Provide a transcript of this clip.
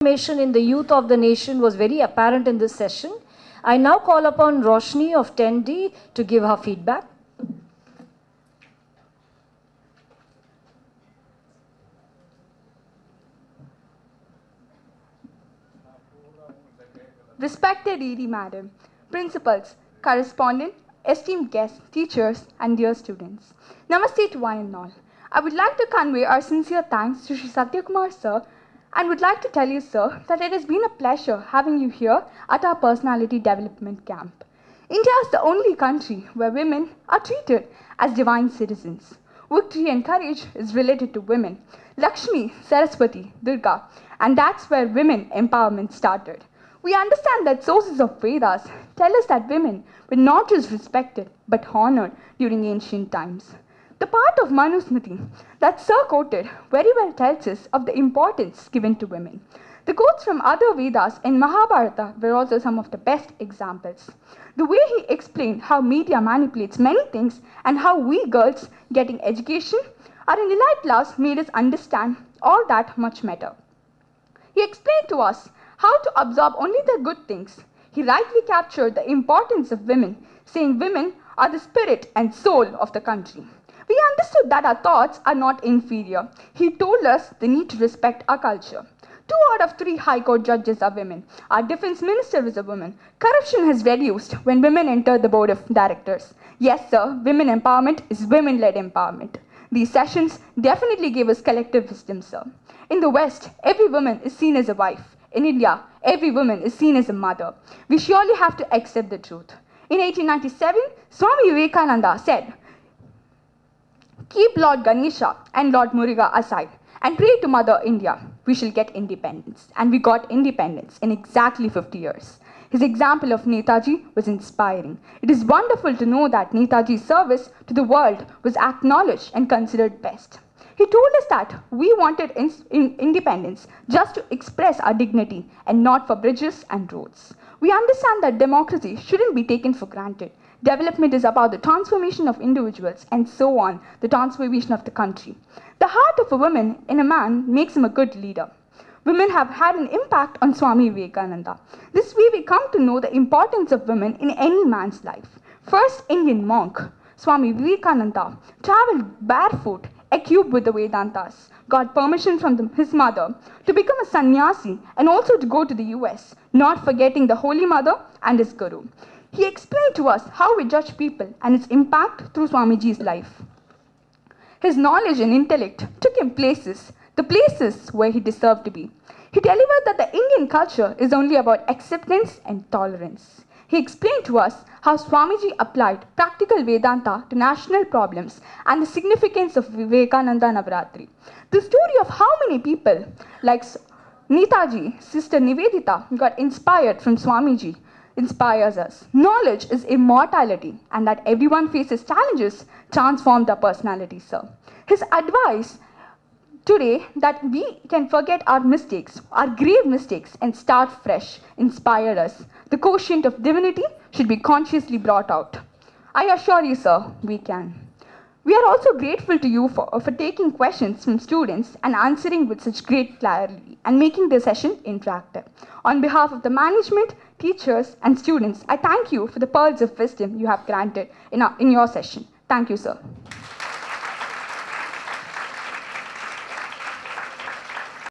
transformation in the youth of the nation was very apparent in this session. I now call upon Roshni of 10D to give her feedback. Respected ED Madam, Principals, Correspondent, esteemed guests, teachers, and dear students. Namaste to one and all. I would like to convey our sincere thanks to Sri Satyakumar Sir and would like to tell you, sir, that it has been a pleasure having you here at our personality development camp. India is the only country where women are treated as divine citizens. Victory and courage is related to women. Lakshmi, Saraswati, Durga, and that's where women empowerment started. We understand that sources of Vedas tell us that women were not just respected but honored during ancient times. The part of Manusmriti that Sir quoted very well tells us of the importance given to women. The quotes from other Vedas in Mahabharata were also some of the best examples. The way he explained how media manipulates many things and how we girls getting education are in elite class made us understand all that much better. He explained to us how to absorb only the good things. He rightly captured the importance of women, saying women are the spirit and soul of the country. We understood that our thoughts are not inferior. He told us the need to respect our culture. 2 out of 3 High Court judges are women. Our defense minister is a woman. Corruption has reduced when women enter the board of directors. Yes, sir, women empowerment is women-led empowerment. These sessions definitely gave us collective wisdom, sir. In the West, every woman is seen as a wife. In India, every woman is seen as a mother. We surely have to accept the truth. In 1897, Swami Vivekananda said, "Keep Lord Ganesha and Lord Muruga aside and pray to Mother India. We shall get independence." And we got independence in exactly 50 years. His example of Netaji was inspiring. It is wonderful to know that Netaji's service to the world was acknowledged and considered best. He told us that we wanted independence just to express our dignity and not for bridges and roads. We understand that democracy shouldn't be taken for granted. Development is about the transformation of individuals and so on, the transformation of the country. The heart of a woman in a man makes him a good leader. Women have had an impact on Swami Vivekananda. This way we come to know the importance of women in any man's life. First Indian monk, Swami Vivekananda, traveled barefoot, equipped with the Vedantas, got permission from his mother to become a sannyasi and also to go to the US, not forgetting the Holy Mother and his Guru. He explained to us how we judge people and its impact through Swamiji's life. His knowledge and intellect took him places, the places where he deserved to be. He delivered that the Indian culture is only about acceptance and tolerance. He explained to us how Swamiji applied practical Vedanta to national problems and the significance of Vivekananda Navaratri. The story of how many people like Netaji, Sister Nivedita, got inspired from Swamiji inspires us. Knowledge is immortality, and that everyone faces challenges transform their personality, sir. His advice today that we can forget our mistakes, our grave mistakes, and start fresh, inspired us. The quotient of divinity should be consciously brought out. I assure you, sir, we can. We are also grateful to you for taking questions from students and answering with such great clarity and making the session interactive. On behalf of the management, teachers, and students, I thank you for the pearls of wisdom you have granted in your session. Thank you, sir.